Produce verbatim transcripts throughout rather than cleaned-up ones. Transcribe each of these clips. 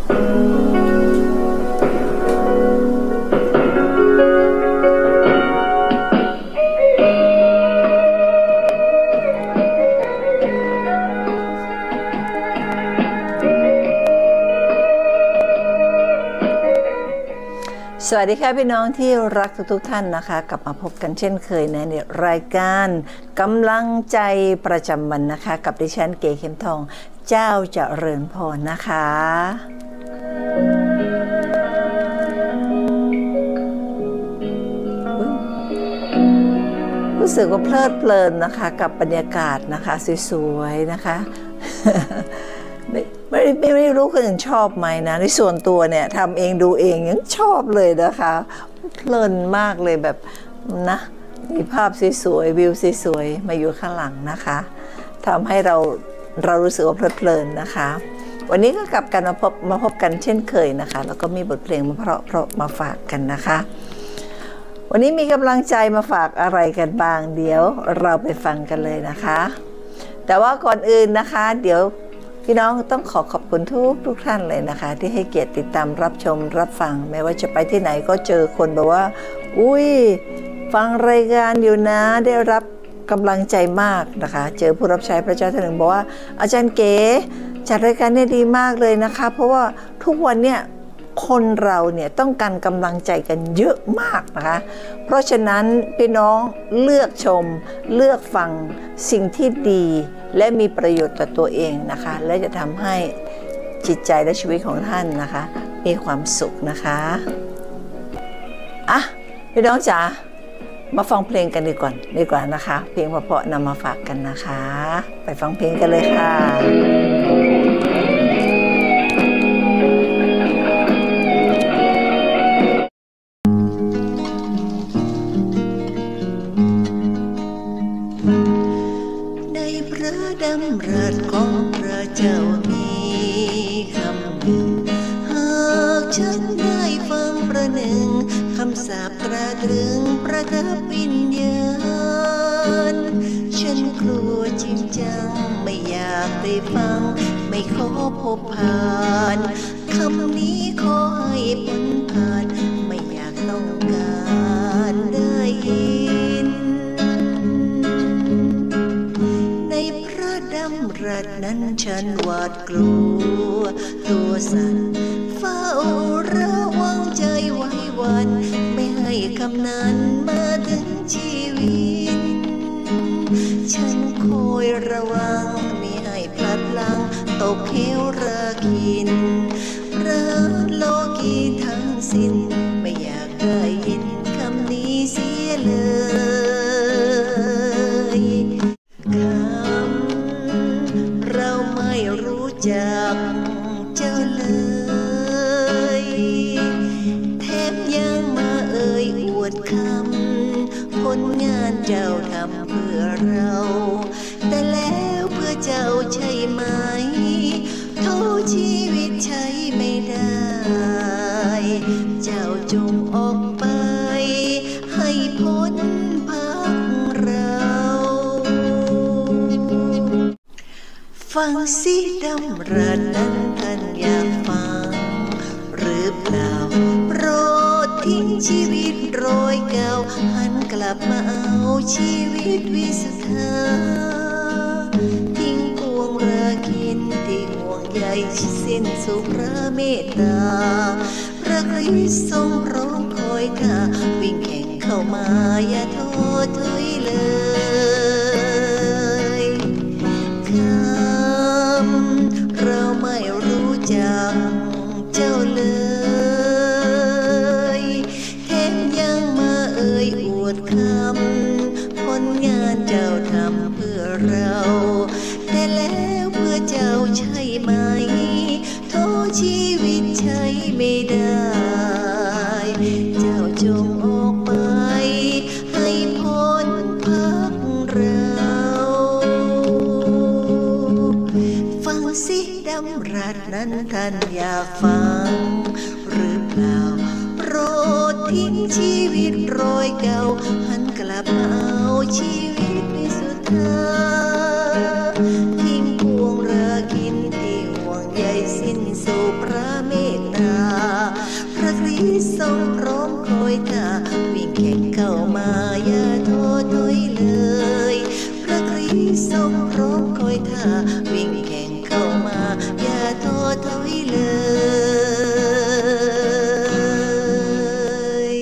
สวัสดีค่ะพี่น้องที่รักทุกๆท่านนะคะกลับมาพบกันเช่นเคยในรายการกำลังใจประจำวันนะคะกับดิฉันเก๋เข็มทองเจ้าเจริญพรนะคะรู้สึกว่าเพลิดเพลินนะคะกับบรรยากาศนะคะสวยๆนะคะไม่ไม่ไม่ไม่รู้คนอื่นชอบไหมนะในส่วนตัวเนี่ยทำเองดูเองยังชอบเลยนะคะเพลินมากเลยแบบนะมีภาพสวยๆวิวสวยๆมาอยู่ข้างหลังนะคะทำให้เราเรารู้สึกว่าเพลิดเพลินนะคะวันนี้ก็กลับกันมาพบมาพบกันเช่นเคยนะคะแล้วก็มีบทเพลงมาเพราะเพราะมาฝากกันนะคะวันนี้มีกำลังใจมาฝากอะไรกันบ้างเดี๋ยวเราไปฟังกันเลยนะคะแต่ว่าก่อนอื่นนะคะเดี๋ยวพี่น้องต้องขอขอบคุณทุกทุกท่านเลยนะคะที่ให้เกียรติติดตามรับชมรับฟังไม่ว่าจะไปที่ไหนก็เจอคนบอกว่าอุ้ยฟังรายการอยู่นะได้รับกำลังใจมากนะคะเจอผู้รับใช้พระเจ้าท่านหนึ่งบอกว่าอาจารย์เก๋จัดรายการได้ดีมากเลยนะคะเพราะว่าทุกวันเนี่ยคนเราเนี่ยต้องการกำลังใจกันเยอะมากนะคะเพราะฉะนั้นพี่น้องเลือกชมเลือกฟังสิ่งที่ดีและมีประโยชน์ต่อตัวเองนะคะและจะทำให้จิตใจและชีวิตของท่านนะคะมีความสุขนะคะอ่ะพี่น้องจ๋ามาฟังเพลงกันดีกว่าดีกว่านะคะเพลงเพราะๆนำมาฝากกันนะคะไปฟังเพลงกันเลยค่ะดำรัสของพระเจ้ามีคำหนึ่งหากฉันได้ฟังประหนึ่งคำสาปตราตรึงประทับวิญญาณฉันกลัวจริงจังไม่อยากได้ฟังไม่ขอพบผ่านคำนี้ขอให้พ้นผ่านไม่อยากต้องการได้ยินดำรัสนั้นฉันหวาดกลัวตัวสั่นเฝ้าระวังใจไว้วันไม่ให้คำนั้นมาถึงชีวิตฉันคอยระวังไม่ให้พลัดพลั้งตกเหวระกินรักโลกีทั้งสิ้นไม่อยากได้ยินคำนี้เสียเลยเราไม่รู้จักเจ้าเลยแถมยังมาเอ่ยอวดคำผลงานเจ้าทำเพื่อเราแต่แล้วเพื่อเจ้าใช่ไหมโทษชีวิตใช้ไม่ได้เจ้าจงออกไปให้พ้นพักเราฟังสิดำรัสนั้นท่านอยากฟังหรือเปล่าโปรดทิ้งชีวิตโรยเก่าหันกลับมาเอาชีวิตวิสุทธาทิ้งปวงราคินที่ห่วงใยสิ้นสุพระเมตตาพระคริสต์ทรงร้องคอยท่าวิ่งแข่งเข้ามาอย่าท้อถอยเลยเราไม่รู้จักเจ้าเลยแถมยังมาเอ่ยอวดคำผลงานเจ้าทำเพื่อเราแต่แล้วเพื่อเจ้าใช่ไหมโทษชีวิตใช้ไม่ได้เจ้าจงออกไปให้พ้นพักเราฟังสิดำรัสนั้นท่านอยากฟังหรือเปล่าโปรดทิ้งชีวิตโรยเก่าหันกลับมาเอาชีวิตวิสุทธาทิ้งพวงราคินที่ห่วงใยสิ้นสุขพระเมตตาพระคริสต์ทรงพร้อมคอยท่าวิ่งแข่งเข้ามาอย่าท้อถอยเลยพระคริสต์ทรงพร้อมคอยท่าวิ่งแข่งเข้ามาอย่าท้อถอยเลย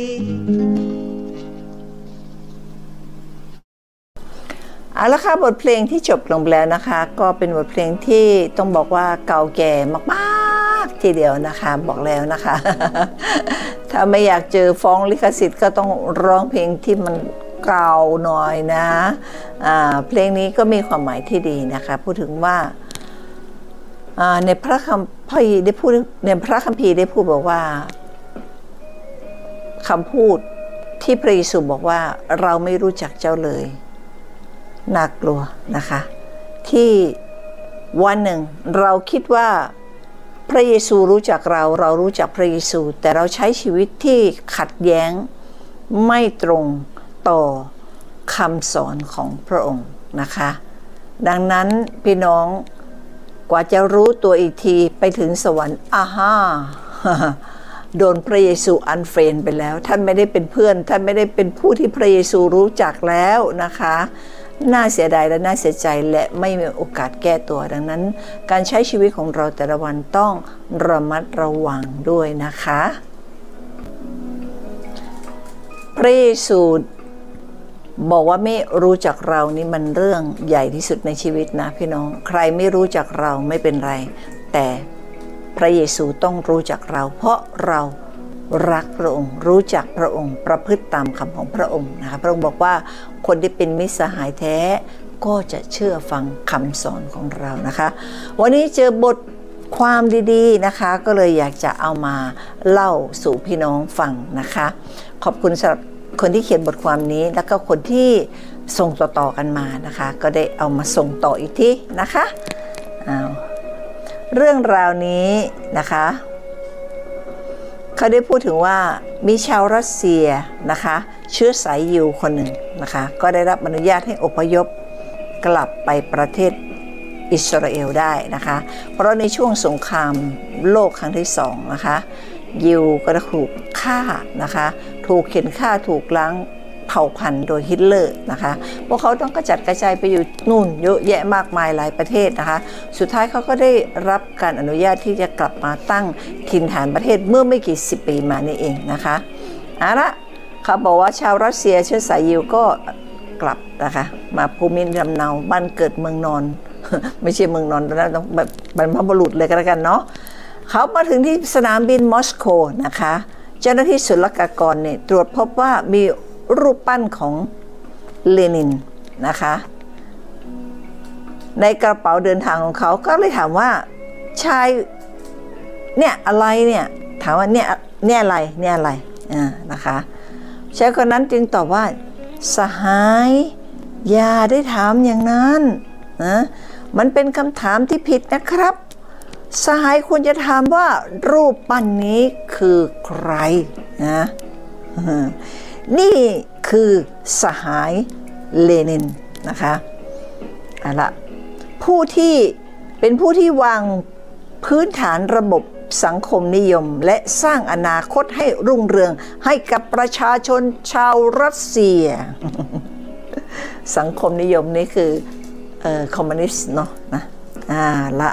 เอาละค่ะบทเพลงที่จบลงแล้วนะคะก็เป็นบทเพลงที่ต้องบอกว่าเก่าแก่มากๆทีเดียวนะคะบอกแล้วนะคะ ถ้าไม่อยากเจอฟ้องลิขสิทธิ์ก็ต้องร้องเพลงที่มันเก่าหน่อยนะอ่าเพลงนี้ก็มีความหมายที่ดีนะคะพูดถึงว่าในพระคัมภีร์ได้พูดในพระคัมภีร์ได้พูดบอกว่าคำพูดที่พระเยซูบอกว่าเราไม่รู้จักเจ้าเลยน่ากลัวนะคะที่วันหนึ่งเราคิดว่าพระเยซูรู้จักเราเรารู้จักพระเยซูแต่เราใช้ชีวิตที่ขัดแย้งไม่ตรงต่อคำสอนของพระองค์นะคะดังนั้นพี่น้องกว่าจะรู้ตัวอีกทีไปถึงสวรรค์อาฮ่าโดนพระเยซูอันเฟรนไปแล้วท่านไม่ได้เป็นเพื่อนท่านไม่ได้เป็นผู้ที่พระเยซูรู้จักแล้วนะคะน่าเสียดายและน่าเสียใจและไม่มีโอกาสแก้ตัวดังนั้นการใช้ชีวิตของเราแต่ละวันต้องระมัดระวังด้วยนะคะพระเยซูบอกว่าไม่รู้จักเรานี่มันเรื่องใหญ่ที่สุดในชีวิตนะพี่น้องใครไม่รู้จักเราไม่เป็นไรแต่พระเยซูต้องรู้จักเราเพราะเรารักพระองค์รู้จักพระองค์ประพฤติตามคำของพระองค์นะคะพระองค์บอกว่าคนที่เป็นมิตรสหายแท้ก็จะเชื่อฟังคำสอนของเรานะคะวันนี้เจอบทความดีๆนะคะก็เลยอยากจะเอามาเล่าสู่พี่น้องฟังนะคะขอบคุณสำหรับคนที่เขียนบทความนี้แล้วก็คนที่ส่งต่อๆกันมานะคะก็ได้เอามาส่งต่ออีกทีนะคะเอาเรื่องราวนี้นะคะเขาได้พูดถึงว่ามีชาวรัสเซียนะคะเชื้อสายยิวคนหนึ่งนะคะก็ได้รับอนุญาตให้อพยพกลับไปประเทศอิสราเอลได้นะคะเพราะในช่วงสงครามโลกครั้งที่สองนะคะยิวก็ถูกฆ่านะคะถูกเข็นฆ่าถูกล้างเผ่าพันธุ์โดยฮิตเลอร์นะคะพวกเขาต้องกระจัดกระจายไปอยู่นู่นเยอะแยะมากมายหลายประเทศนะคะสุดท้ายเขาก็ได้รับการอนุญาตที่จะกลับมาตั้งถิ่นฐานประเทศเมื่อไม่กี่สิบปีมานี่เองนะคะเอาละเขาบอกว่าชาวรัสเซียเชื้อสายยิวก็กลับนะคะมาภูมิลำเนาบ้านเกิดเมืองนอน ไม่ใช่เมืองนอนแล้วต้องแบบบรรพบุรุษเลยก็แล้วกันเนาะเขามาถึงที่สนามบินมอสโกนะคะเจ้าหน้าที่ศุลกากรเนี่ยตรวจพบว่ามีรูปปั้นของเลนินนะคะในกระเป๋าเดินทางของเขาก็เลยถามว่าชายเนี่ยอะไรเนี่ยถามว่าเนี่ยเนี่ยอะไรเนี่ยอะไรอ่านะคะชายคนนั้นจึงตอบว่าสหายอย่าได้ถามอย่างนั้นนะมันเป็นคำถามที่ผิดนะครับสหายควรจะถามว่ารูปปั้นนี้คือใครนะนี่คือสหายเลนินนะคะเอาละผู้ที่เป็นผู้ที่วางพื้นฐานระบบสังคมนิยมและสร้างอนาคตให้รุ่งเรืองให้กับประชาชนชาวรัสเซีย สังคมนิยมนี้คือเอ่อคอมมิวนิสต์เนาะนะอ่าละ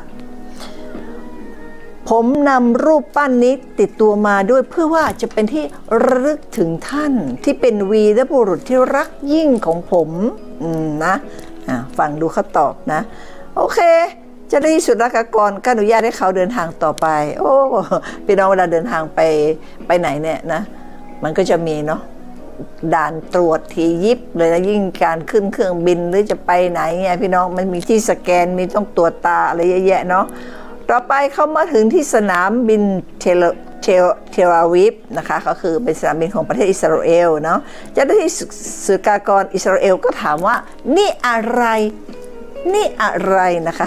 ผมนำรูปปั้นนี้ติดตัวมาด้วยเพื่อว่าจะเป็นที่ระลึกถึงท่านที่เป็นวีรบุรุษที่รักยิ่งของผมนะฟังดูเขาตอบนะโอเคเจ้าหน้าที่ศุลกากรก็อนุญาตให้เขาเดินทางต่อไปโอ้พี่น้องเวลาเดินทางไปไปไหนเนี่ยนะมันก็จะมีเนาะด่านตรวจทียิบเลยนะยิ่งการขึ้นเครื่องบินหรือจะไปไหนไงพี่น้องมันมีที่สแกนมีต้องตรวจตาอะไรเยอะแยะเนาะต่อไปเขามาถึงที่สนามบินเทลเทลเทลอาวีฟนะคะก็คือเป็นสนามบินของประเทศอิสราเอลเนาะเจ้าหน้าที่ศุลกากรอิสราเอลก็ถามว่านี่อะไรนี่อะไรนะคะ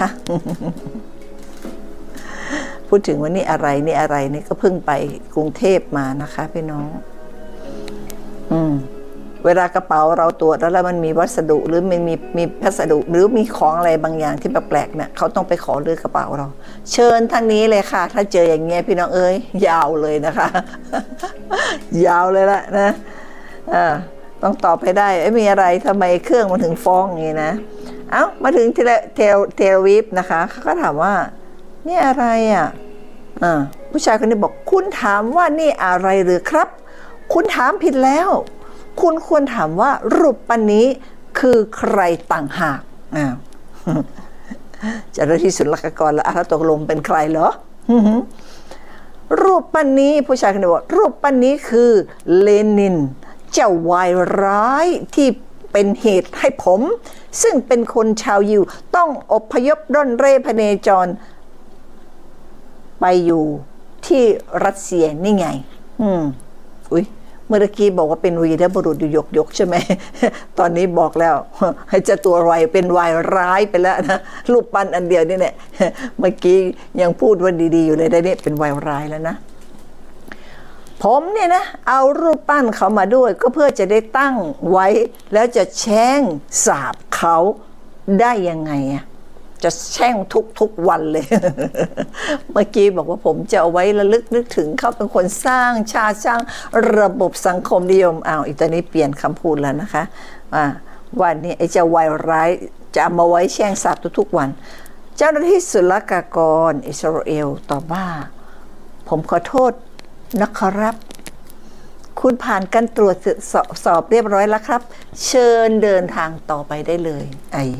พูดถึงว่านี่อะไรนี่อะไรนี่ก็เพิ่งไปกรุงเทพมานะคะพี่น้องอืมเวลากระเป๋าเราตรวจแล้วแล้วมันมีวัสดุหรือมันมีมีพัสดุหรือมีของอะไรบางอย่างที่แปลกๆเนี่ยเขาต้องไปขอเลือกกระเป๋าเราเชิญทางนี้เลยค่ะถ้าเจออย่างเงี้ยพี่น้องเอ้ยยาวเลยนะคะ ยาวเลยละนะอ่าต้องตอบให้ได้ไอ้มีอะไรทำไมเครื่องมันถึงฟ้องอย่างนี้นะเอ้ามาถึงเทเลเทลเทลวิฟนะคะเขาก็ถามว่านี่อะไรอ่ะอ่าผู้ชายคนนี้บอกคุณถามว่านี่อะไรหรือครับคุณถามผิดแล้วคุณควรถามว่ารูปปั้นนี้คือใครต่างหากอ้าวเจ้าหน้าที่ศุลกากรแล้วถ้าตกลงเป็นใครเหรอรูปปั้นนี้ผู้ชายคนนี้บอกรูปปั้นนี้คือเลนินเจ้าวายร้ายที่เป็นเหตุให้ผมซึ่งเป็นคนชาวยิวต้องอพยพร่อนเร่พเนจรไปอยู่ที่รัสเซียนี่ไงอืมอุ้ยเมื่อกี้บอกว่าเป็นวีรบุรุษอยู่ยกยกใช่ไหม ตอนนี้บอกแล้วให้เจ้าตัววายเป็นวายร้ายไปแล้วนะรูปปั้นอันเดียวนี่แหละ เมื่อกี้ยังพูดว่าดีๆอยู่เลยได้เนี่ยเป็นวายร้ายแล้วนะผมเนี่ยนะเอารูปปั้นเขามาด้วยก็เพื่อจะได้ตั้งไว้แล้วจะแช่งสาบเขาได้ยังไงอะจะแช่งทุกๆวันเลย เมื่อกี้บอกว่าผมจะเอาไว้ระลึกนึกถึงเขาเป็นคนสร้างชาติสร้างระบบสังคมนิยมอ้าวอีกตอนนี้เปลี่ยนคำพูดแล้วนะคะว่าวันนี้ไอ้เจ้าวายร้ายจะเอามาไว้แช่งสาบทุกๆวันเจ้าหน้าที่ศุลกากรอิสราเอลตอบว่าผมขอโทษนะครับคุณผ่านการตรวจสอบสอบเรียบร้อยแล้วครับเชิญเดินทางต่อไปได้เลยไอ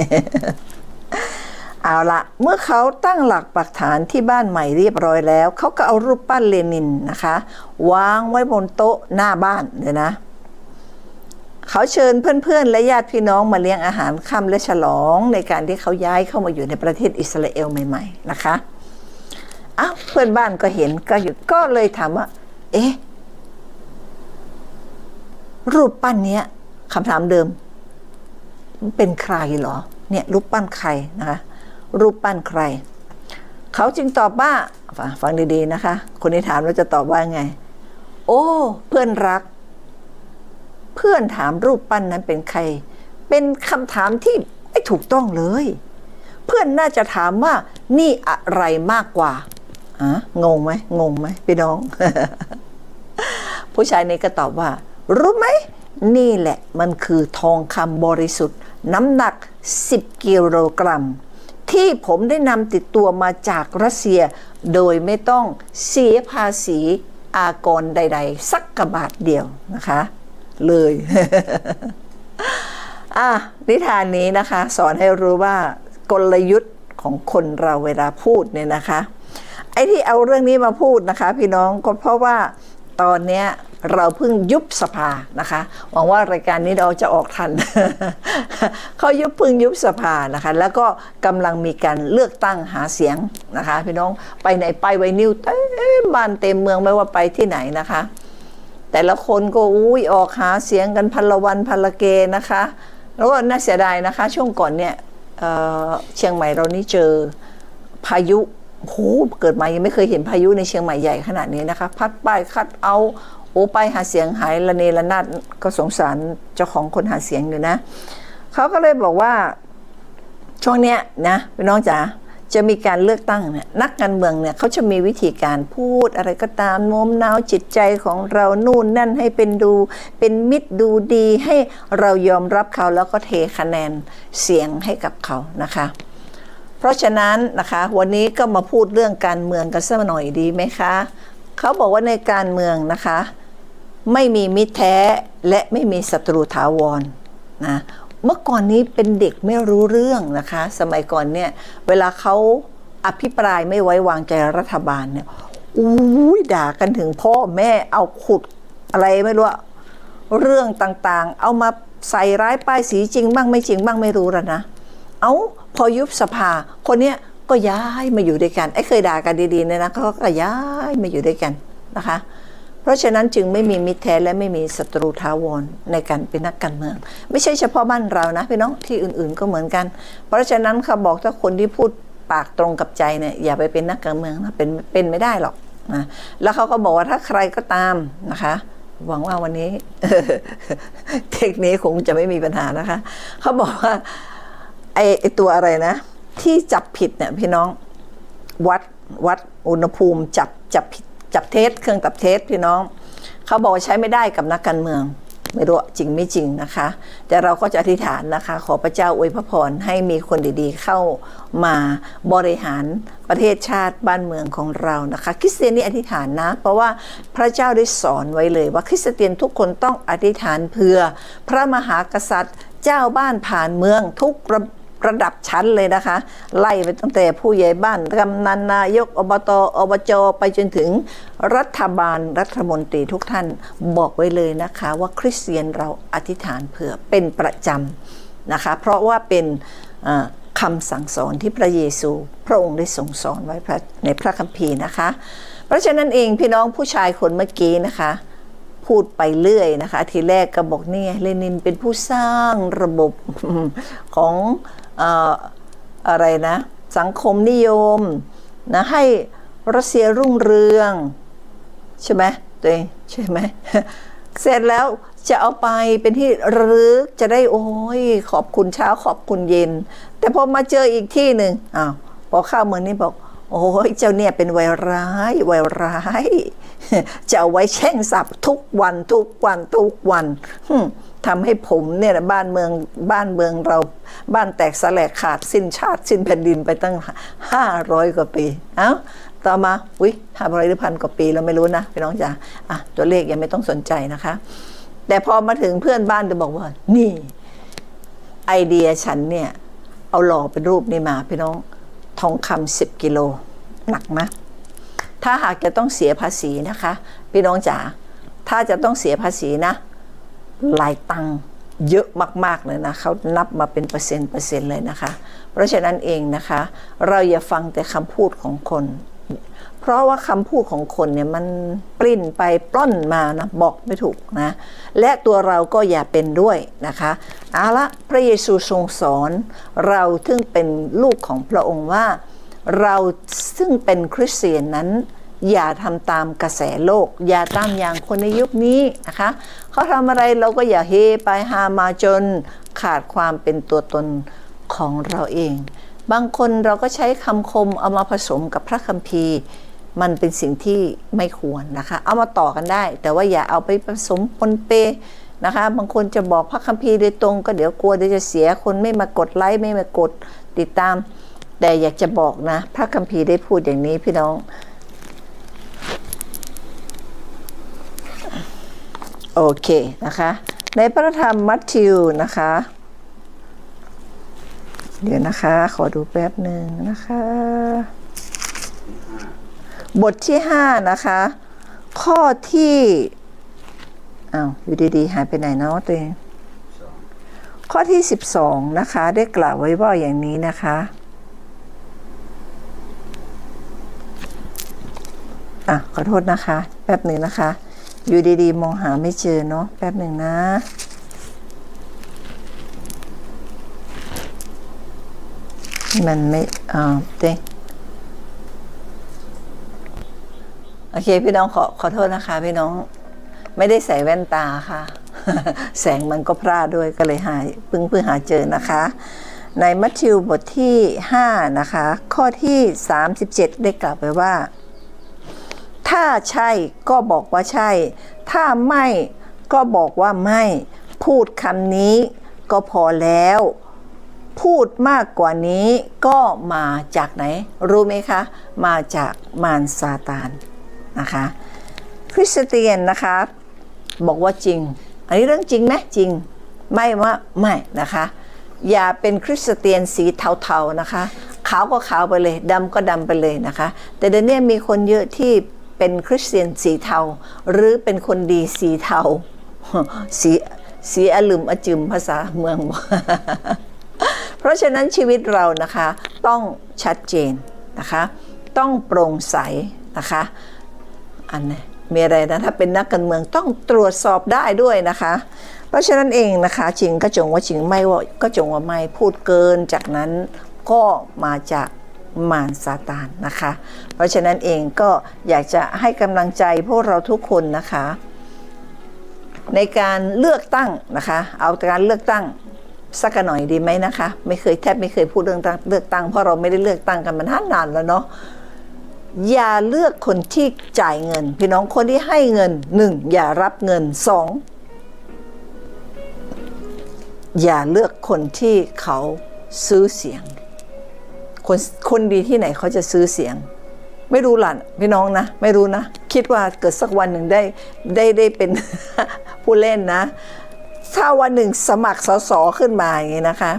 เอาละเมื่อเขาตั้งหลักปักฐานที่บ้านใหม่เรียบร้อยแล้วเขาก็เอารูปปั้นเลนินนะคะวางไว้บนโต๊ะหน้าบ้านเลยนะเขาเชิญเพื่อนๆและญาติพี่น้องมาเลี้ยงอาหารค่ำและฉลองในการที่เขาย้ายเข้ามาอยู่ในประเทศอิสราเอลใหม่ๆนะคะอ้าวเพื่อนบ้านก็เห็นก็อยู่ก็เลยถามว่าเอ๊ะรูปปั้นเนี้ยคำถามเดิมเป็นใครเหรอเนี่ยรูปปั้นใครนะคะรูปปั้นใครเขาจึงตอบว่าฟังดีๆนะคะคนที่ถามเราจะตอบว่าไงโอ้เพื่อนรักเพื่อนถามรูปปั้นนั้นเป็นใครเป็นคำถามที่ไม่ถูกต้องเลยเพื่อนน่าจะถามว่านี่อะไรมากกว่าอ่ะงงไหมงงไหมพี่น้อง ผู้ชายนี้ก็ตอบว่ารู้ไหมนี่แหละมันคือทองคำบริสุทธิ์น้ำหนักสิบกิโลกรัมที่ผมได้นำติดตัวมาจากรัสเซียโดยไม่ต้องเสียภาษีอากรใดๆสักกระบาทเดียวนะคะเลย อ่ะนิทานนี้นะคะสอนให้รู้ว่ากลยุทธ์ของคนเราเวลาพูดเนี่ยนะคะไอ้ที่เอาเรื่องนี้มาพูดนะคะพี่น้องก็เพราะว่าตอนเนี้ยเราเพิ่งยุบสภานะคะหวังว่ารายการนี้เราจะออกทัน เขายุบเพิ่งยุบสภานะคะแล้วก็กำลังมีการเลือกตั้งหาเสียงนะคะพี่น้องไปไหนไปไวนิวเต็มบ้านเต็มเมืองไม่ว่าไปที่ไหนนะคะแต่ละคนก็อุ้ยออกหาเสียงกันพันละวันพันละเกนะคะแล้วก็น่าเสียดายนะคะช่วงก่อนเนี่ย เ, เชียงใหม่เรานี่เจอพายุโหเกิดมายังไม่เคยเห็นพายุในเชียงใหม่ใหญ่ขนาดนี้นะคะพัดป้ายคัดเอาโอ้ไปหาเสียงหายระเนระนาดก็สงสารเจ้าของคนหาเสียงอยู่นะเขาก็เลยบอกว่าช่วงเนี้ยนะพี่น้องจ๋าจะมีการเลือกตั้งเนี่ยนักการเมืองเนี่ยเขาจะมีวิธีการพูดอะไรก็ตามโน้มน้าวจิตใจของเรานู่นนั่นให้เป็นดูเป็นมิตรดูดีให้เรายอมรับเขาแล้วก็เทคะแนนเสียงให้กับเขานะคะเพราะฉะนั้นนะคะวันนี้ก็มาพูดเรื่องการเมืองกันสักหน่อยดีไหมคะเขาบอกว่าในการเมืองนะคะไม่มีมิตรแท้และไม่มีศัตรูถาวรนะเมื่อก่อนนี้เป็นเด็กไม่รู้เรื่องนะคะสมัยก่อนเนี่ยเวลาเขาอภิปรายไม่ไว้วางใจรัฐบาลเนี่ยอุ้ยด่ากันถึงพ่อแม่เอาขุดอะไรไม่รู้เรื่องต่างๆเอามาใส่ร้ายป้ายสีจริงบ้างไม่จริงบ้างไม่รู้แล้วนะเอาพอยุบสภาคนเนี้ยก็ย้ายมาอยู่ด้วยกันไอ้เคยด่ากันดีๆเนี่ยนะเขาก็ย้ายมาอยู่ด้วยกันนะคะเพราะฉะนั้นจึงไม่มีมิตรแท้และไม่มีศัตรูถาวรในการเป็นนักการเมืองไม่ใช่เฉพาะบ้านเรานะพี่น้องที่อื่นๆก็เหมือนกันเพราะฉะนั้นเขาบอกถ้าคนที่พูดปากตรงกับใจเนี่ยอย่าไปเป็นนักการเมืองนะเป็นเป็นไม่ได้หรอกนะแล้วเขาก็บอกว่าถ้าใครก็ตามนะคะหวังว่าวันนี้ เทคนิคคงจะไม่มีปัญหานะคะเขาบอกว่าไอไอตัวอะไรนะที่จับผิดเนี่ยพี่น้องวัดวัดอุณหภูมิจับจับผิดจับเทสเครื่องจับเทสพี่น้องเขาบอกใช้ไม่ได้กับนักการเมืองไม่รู้จริงไม่จริงนะคะแต่เราก็จะอธิษฐานนะคะขอพระเจ้าอวยพระพรให้มีคนดีๆเข้ามาบริหารประเทศชาติบ้านเมืองของเรานะคะคริสเตียนนี่อธิษฐานนะเพราะว่าพระเจ้าได้สอนไว้เลยว่าคริสเตียนทุกคนต้องอธิษฐานเพื่อพระมหากษัตริย์เจ้าบ้านผ่านเมืองทุกระระดับชั้นเลยนะคะไล่ไปตั้งแต่ผู้ใหญ่บ้านกำนันนายกอบตอบจไปจนถึงรัฐบาลรัฐมนตรีทุกท่านบอกไว้เลยนะคะว่าคริสเตียนเราอธิษฐานเผื่อเป็นประจำนะคะเพราะว่าเป็นคำสั่งสอนที่พระเยซูพระองค์ได้ทรงสอนไว้ในพระคัมภีร์นะคะเพราะฉะนั้นเองพี่น้องผู้ชายคนเมื่อกี้นะคะพูดไปเรื่อยนะคะทีแรกก็บอกนี่เลนินเป็นผู้สร้างระบบของอะไรนะสังคมนิยมนะให้รัสเซียรุ่งเรืองใช่ไหมตัวเองใช่ไหม เสร็จแล้วจะเอาไปเป็นที่ระลึกจะได้โอ้ยขอบคุณเช้าขอบคุณเย็นแต่พอมาเจออีกที่หนึ่งอ้าวพอเข้าเมืองนี้บอกโอ้ยเจ้าเนี่ยเป็นวัยร้ายวัยร้ายจะเอาไว้แช่งสับทุกวันทุกวันทุกวันทำให้ผมเนี่ยบ้านเมืองบ้านเมืองเราบ้านแตกสลายขาดสิ้นชาติสิ้นแผ่นดินไปตั้งห้าร้อยกว่าปีเอ้าต่อมาอุ้ยห้าร้อยหรือพันกว่าปีเราไม่รู้นะพี่น้องจ๋าอ่ะตัวเลขยังไม่ต้องสนใจนะคะแต่พอมาถึงเพื่อนบ้านจะบอกว่านี่ไอเดียฉันเนี่ยเอาหล่อเป็นรูปนี่มาพี่น้องทองคำสิบกิโลหนักนะถ้าหากจะต้องเสียภาษีนะคะพี่น้องจ๋าถ้าจะต้องเสียภาษีนะหลายตังค์เยอะมากๆเลยนะเขานับมาเป็นเปอร์เซ็นต์เปอร์เซ็นต์เลยนะคะเพราะฉะนั้นเองนะคะเราอย่าฟังแต่คำพูดของคนเพราะว่าคำพูดของคนเนี่ยมันปลิ้นไปปล้นมานะบอกไม่ถูกนะและตัวเราก็อย่าเป็นด้วยนะคะเอาละพระเยซูทรงสอนเราซึ่งเป็นลูกของพระองค์ว่าเราซึ่งเป็นคริสเตียนนั้นอย่าทำตามกระแสโลกอย่าตามอย่างคนในยุคนี้นะคะเขาทำอะไรเราก็อย่าเฮไปหามาจนขาดความเป็นตัวตนของเราเองบางคนเราก็ใช้คำคมเอามาผสมกับพระคัมภีร์มันเป็นสิ่งที่ไม่ควรนะคะเอามาต่อกันได้แต่ว่าอย่าเอาไปผสมปนเปนะคะบางคนจะบอกพระคัมภีร์โดยตรงก็เดี๋ยวกลัวเดี๋ยวจะเสียคนไม่มากดไลค์ไม่มากดติดตามแต่อยากจะบอกนะพระคัมภีร์ได้พูดอย่างนี้พี่น้องโอเคนะคะในพระธรรมมัทธิวนะคะเดี๋ยวนะคะขอดูแป๊บหนึ่งนะคะบทที่ห้านะคะข้อที่อ้าวอยู่ดีๆหายไปไหนเนาะตัวเองข้อที่สิบสองนะคะได้กล่าวไว้ว่าอย่างนี้นะคะอ่ะขอโทษนะคะแป๊บหนึ่งนะคะอยู่ดีๆมองหาไม่เจอเนาะแป๊บหนึ่งนะมันไม่อ่าเต้โอเคพี่น้องขอขอโทษนะคะพี่น้องไม่ได้ใส่แว่นตาค่ะ แสงมันก็พร่าด้วยก็เลยหาเพิ่งเพิ่งหาเจอนะคะในมัทธิวบทที่ห้านะคะข้อที่สามสิบเจ็ดได้กล่าวไว้ว่าถ้าใช่ก็บอกว่าใช่ถ้าไม่ก็บอกว่าไม่พูดคำนี้ก็พอแล้วพูดมากกว่านี้ก็มาจากไหนรู้ไหมคะมาจากมารซาตานนะคะคริสเตียนนะคะบอกว่าจริงอันนี้เรื่องจริงไหมจริงไม่ว่าไม่นะคะอย่าเป็นคริสเตียนสีเทาๆนะคะขาวก็ขาวไปเลยดำก็ดำไปเลยนะคะแต่เดี๋ยวนี้มีคนเยอะที่เป็นคริสเตียนสีเทาหรือเป็นคนดีสีเทาสีสีอลึมอจึมภาษาเมืองบอก เพราะฉะนั้นชีวิตเรานะคะต้องชัดเจนนะคะต้องโปร่งใสนะคะอันนี้มีอะไรนะถ้าเป็นนักการเมืองต้องตรวจสอบได้ด้วยนะคะเพราะฉะนั้นเองนะคะจริงก็จงว่าจริงไม่ว่าก็จงว่าไม่พูดเกินจากนั้นก็มาจากมารซาตานนะคะเพราะฉะนั้นเองก็อยากจะให้กำลังใจพวกเราทุกคนนะคะในการเลือกตั้งนะคะเอาการเลือกตั้งสักหน่อยดีไหมนะคะไม่เคยแทบไม่เคยพูดเรื่องเลือกตั้งเพราะเราไม่ได้เลือกตั้งกันมานานแล้วเนาะอย่าเลือกคนที่จ่ายเงินพี่น้องคนที่ให้เงินหนึ่งอย่ารับเงินสองอย่าเลือกคนที่เขาซื้อเสียงคนคนดีที่ไหนเขาจะซื้อเสียงไม่รู้หล่ะพี่น้องนะไม่รู้นะคิดว่าเกิดสักวันหนึ่งได้ได้ได้เป็น ผู้เล่นนะถ้าวันหนึ่งสมัครสสขึ้นมาอย่างนี้นะคะ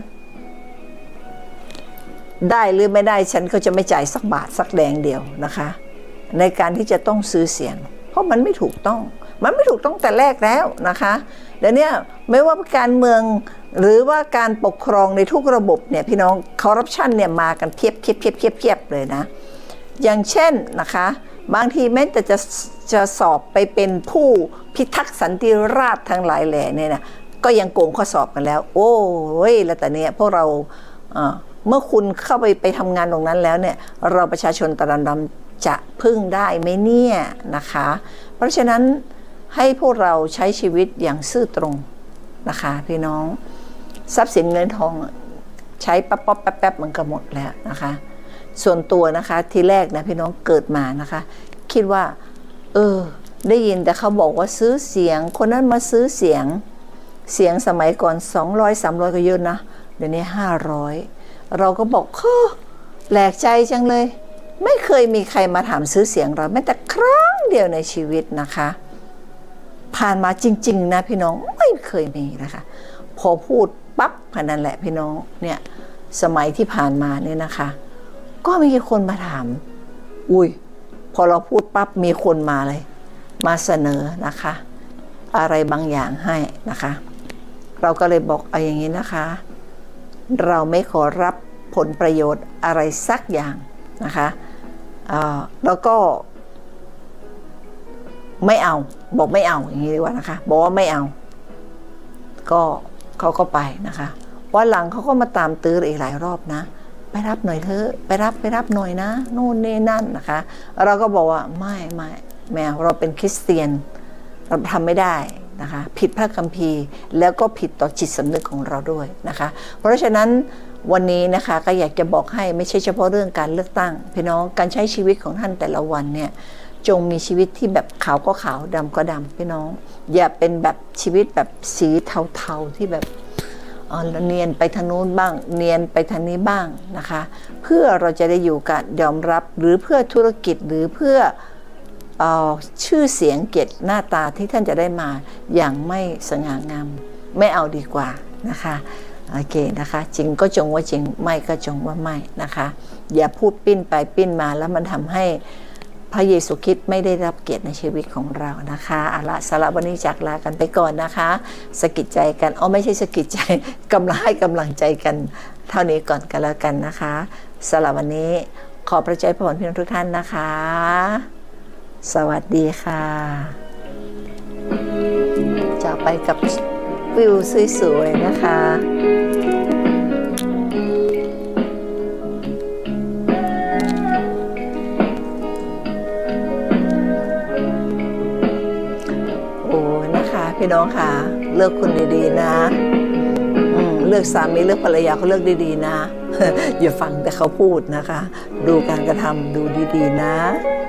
ได้หรือไม่ได้ฉันก็จะไม่จ่ายสักบาทสักแดงเดียวนะคะในการที่จะต้องซื้อเสียงเพราะมันไม่ถูกต้องมันไม่ถูกต้องแต่แรกแล้วนะคะเดี๋ยวนี้ไม่ว่าการเมืองหรือว่าการปกครองในทุกระบบเนี่ยพี่น้องคอร์รัปชันเนี่ยมากันเพียบเพียบเพียบเพียบเพียบเลยนะอย่างเช่นนะคะบางทีแม้แต่จะจะสอบไปเป็นผู้พิทักษ์สันติราษฎร์ทั้งหลายแหล่เนี่ยนะก็ยังโกงข้อสอบกันแล้วโอ้ยแล้วแต่เนี้ยพวกเราเมื่อคุณเข้าไปไปทำงานตรงนั้นแล้วเนี่ยเราประชาชนตะดำดำจะพึ่งได้ไหมเนี่ยนะคะเพราะฉะนั้นให้พวกเราใช้ชีวิตอย่างซื่อตรงนะคะพี่น้องทรัพย์สินเงินทองใช้ปั๊บปั๊บแป๊บแป๊บมันก็หมดแล้วนะคะส่วนตัวนะคะทีแรกนะพี่น้องเกิดมานะคะคิดว่าเออได้ยินแต่เขาบอกว่าซื้อเสียงคนนั้นมาซื้อเสียงเสียงสมัยก่อนสองร้อย สามร้อยก็เยอะนะเดี๋ยวนี้ห้าร้อยเราก็บอกเฮ้อแปลกใจจังเลยไม่เคยมีใครมาถามซื้อเสียงเราแม้แต่ครั้งเดียวในชีวิตนะคะผ่านมาจริงๆนะพี่น้องไม่เคยมีนะคะพอพูดปั๊บขนาดนั้นแหละพี่น้องเนี่ยสมัยที่ผ่านมาเนี่ยนะคะก็มีคนมาถามอุ้ยพอเราพูดปั๊บมีคนมาเลยมาเสนอนะคะอะไรบางอย่างให้นะคะเราก็เลยบอกเอาอย่างนี้นะคะเราไม่ขอรับผลประโยชน์อะไรสักอย่างนะคะแล้วก็ไม่เอาบอกไม่เอาอย่างนี้ดีกว่านะคะบอกว่าไม่เอาก็เขาก็ไปนะคะวันหลังเขาก็มาตามตื้ออีกหลายรอบนะไปรับหน่อยเถอะไปรับไปรับหน่อยนะนู่นนี่นั่นนะคะเราก็บอกว่าไม่ไม่แมวเราเป็นคริสเตียนเราทำไม่ได้นะคะผิดพระคัมภีร์แล้วก็ผิดต่อจิตสำนึกของเราด้วยนะคะเพราะฉะนั้นวันนี้นะคะก็อยากจะบอกให้ไม่ใช่เฉพาะเรื่องการเลือกตั้งพี่น้องการใช้ชีวิตของท่านแต่ละวันเนี่ยจงมีชีวิตที่แบบขาวก็ขาวดำก็ดำพี่น้องอย่าเป็นแบบชีวิตแบบสีเทาๆที่แบบเนียนไปทางนู้นบ้างเนียนไปทางนี้บ้างนะคะเพื่อเราจะได้อยู่กันยอมรับหรือเพื่อธุรกิจหรือเพื่อเอ่อชื่อเสียงเกียรติหน้าตาที่ท่านจะได้มาอย่างไม่สง่างามไม่เอาดีกว่านะคะโอเคนะคะจริงก็จงว่าจริงไม่ก็จงว่าไม่นะคะอย่าพูดปิ้นไปปิ้นมาแล้วมันทำให้พระเยซูคริสต์ไม่ได้รับเกียรติในชีวิตของเรานะคะเอาละสำหรับวันนี้จากลากันไปก่อนนะคะสกิดใจกันอ๋อไม่ใช่สกิดใจกำลังให้กำลังใจกันเท่านี้ก่อนกันแล้วกันนะคะสำหรับวันนี้ขอพระเจ้าพรพี่น้องทุกท่านนะคะสวัสดีค่ะจะไปกับวิวสวยๆนะคะพี่น้องค่ะเลือกคนดีๆนะเลือกสามีเลือกภรรยาเขาเลือกดีๆนะ อย่าฟังแต่เขาพูดนะคะดูการกระทำดูดีๆนะ